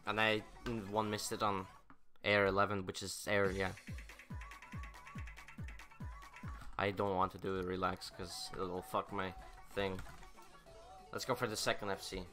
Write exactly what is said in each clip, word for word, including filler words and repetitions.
And I one missed it on air eleven, which is air, yeah. I don't want to do it relax because it'll fuck my thing. Let's go for the second F C.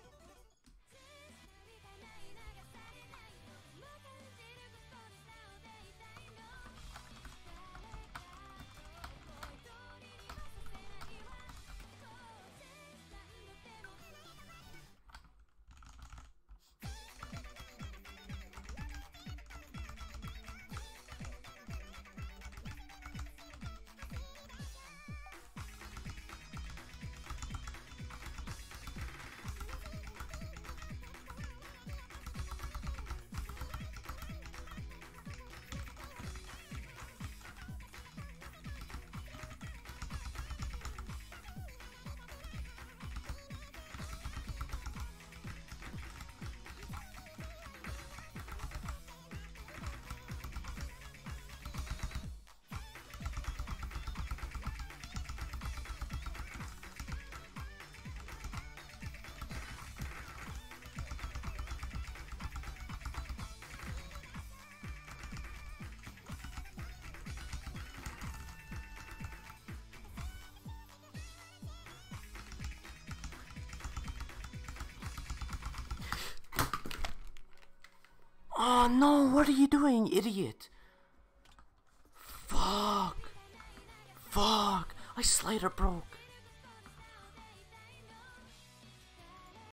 Oh no, what are you doing, idiot? Fuck. Fuck. My slider broke.